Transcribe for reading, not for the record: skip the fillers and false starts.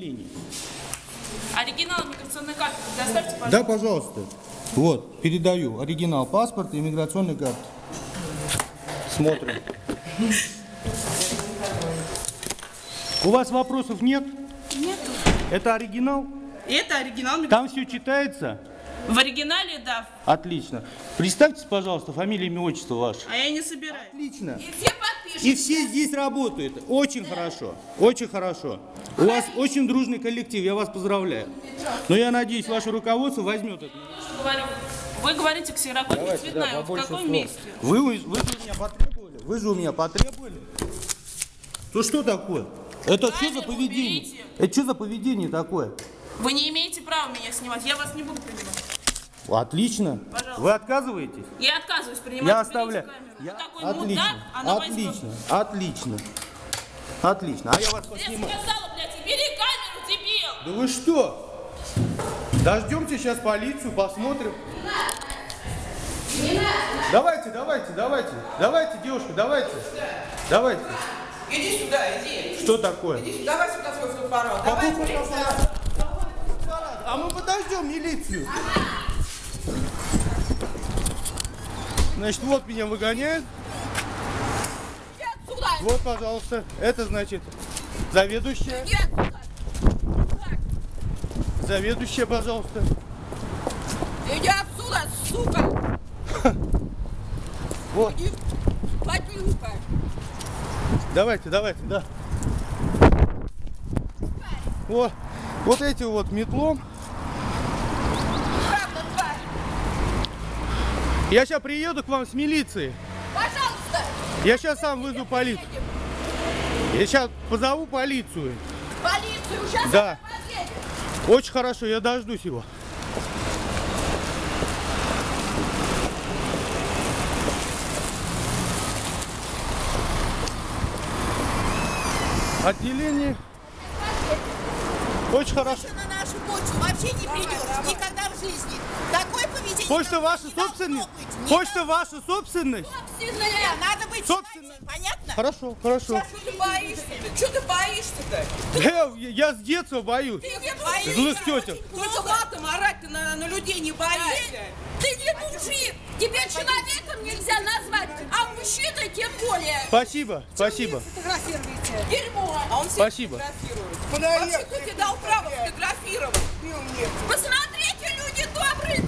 удостоверение. Оригинал миграционной карты предоставьте, пожалуйста. Да, пожалуйста. Вот, передаю оригинал паспорта и миграционной карты. Смотрим. У вас вопросов нет? Нет. Это оригинал? Это оригинал. Там все читается? В оригинале, да. Отлично. Представьтесь, пожалуйста, фамилия, имя, отчество ваше. А я не собираюсь. Отлично. И все подпишут. И все здесь работают. Очень хорошо. Очень хорошо. У вас очень дружный коллектив, я вас поздравляю. Но я надеюсь, ваше руководство возьмет это. Вы говорите ксерокопия цветная. В каком месте? Вы же у меня потребовали? Вы же у меня потребовали? То что такое? Это что за поведение? Уберите. Это что за поведение такое? Вы не имеете права меня снимать. Я вас не буду принимать. Отлично. Пожалуйста. Вы отказываетесь? Я отказываюсь принимать. Я Уберите оставляю. камеру. Я... Вы такой Отлично. мудак, она Отлично. возьмет. Отлично. Отлично. А я вас Я поснимаю. сказала, блядь, убери камеру, дебил. Да вы что? Дождемте сейчас полицию, посмотрим. Давайте, девушка, давайте. Иди сюда, иди. Что такое? Иди, давай сюда свой фотоаппарат. Какой Давай, фотоаппарат? А мы подождем милицию. Значит, вот меня выгоняют. Вот, пожалуйста. Это, значит, заведующая. Заведующая, пожалуйста. Иди отсюда, сука. Вот. Иди, подлюка. Давайте, да. Вот этим вот метлом. Правда, тварь. Я сейчас приеду к вам с милицией. Пожалуйста. Я сейчас сам вызову полицию. Я сейчас позову полицию. Полицию, сейчас Да. подъедет. Очень хорошо, я дождусь его. Отделение. Очень хорошо. На нашу почву вообще не придешь. Никогда в жизни. Такое поведение. Почта ваша не должно собственность? быть. Почта ваша собственность? Собственная. Надо быть Собственная. собственной. Понятно? Хорошо. Что ты боишься-то? Что ты боишься-то? Я с детства боюсь. Ты не боишься. Злых тетек. Только матом орать ты на людей не боишься. Ты не мужик! Тебя человеком нельзя назвать, а мужчиной тем более! Спасибо. Фотографируете. Дерьмо! А он Спасибо. фотографирует. Вообще, кто тебе дал право фотографировать? Посмотрите, люди добрые,